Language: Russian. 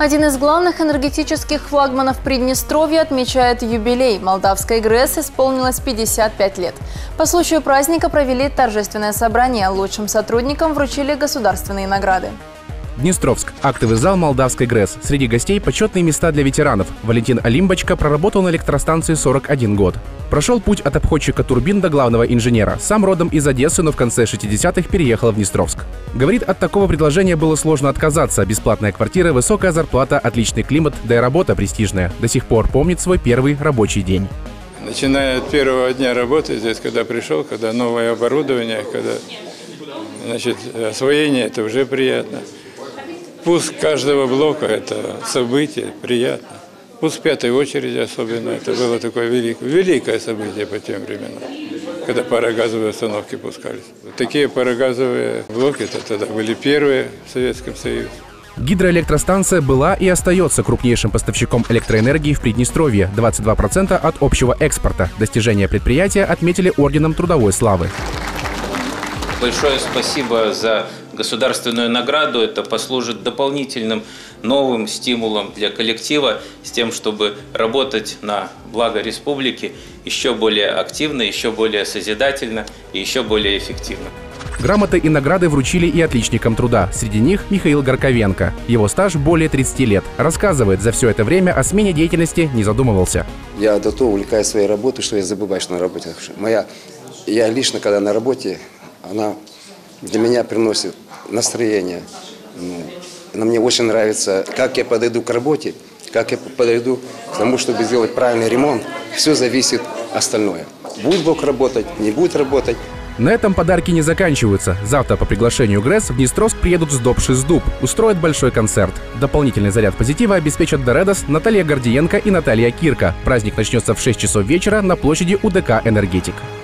Один из главных энергетических флагманов Приднестровья отмечает юбилей. Молдавской ГРЭС исполнилось 55 лет. По случаю праздника провели торжественное собрание. Лучшим сотрудникам вручили государственные награды. Днестровск. Актовый зал Молдавской ГРЭС. Среди гостей почетные места для ветеранов. Валентин Алимбочка проработал на электростанции 41 год. Прошел путь от обходчика турбин до главного инженера. Сам родом из Одессы, но в конце 60-х переехал в Днестровск. Говорит, от такого предложения было сложно отказаться. Бесплатная квартира, высокая зарплата, отличный климат, да и работа престижная. До сих пор помнит свой первый рабочий день. Начиная от первого дня работы здесь, когда пришел, когда новое оборудование, когда освоение, это уже приятно. Пуск каждого блока – это событие, приятно. Пуск в пятой очереди особенно, это было такое великое событие по тем временам, когда парогазовые установки пускались. Такие парогазовые блоки это тогда были первые в Советском Союзе. Гидроэлектростанция была и остается крупнейшим поставщиком электроэнергии в Приднестровье – 22% от общего экспорта. Достижения предприятия отметили орденом Трудовой славы. Большое спасибо за государственную награду. Это послужит дополнительным новым стимулом для коллектива с тем, чтобы работать на благо республики еще более активно, еще более созидательно и еще более эффективно. Грамоты и награды вручили и отличникам труда. Среди них Михаил Горковенко. Его стаж более 30 лет. Рассказывает, за все это время о смене деятельности не задумывался. Я до того увлекаюсь своей работой, что я забываю, что на работе. Я лично, когда на работе, она для меня приносит настроение. Она мне очень нравится, как я подойду к работе, как я подойду к тому, чтобы сделать правильный ремонт. Все зависит остальное. Будет блок работать, не будет работать. На этом подарки не заканчиваются. Завтра по приглашению ГРЭС в Днестровск приедут СДОБ-6ДУБ, устроят большой концерт. Дополнительный заряд позитива обеспечат Доредос, Наталья Гордиенко и Наталья Кирка. Праздник начнется в 6 часов вечера на площади УДК «Энергетик».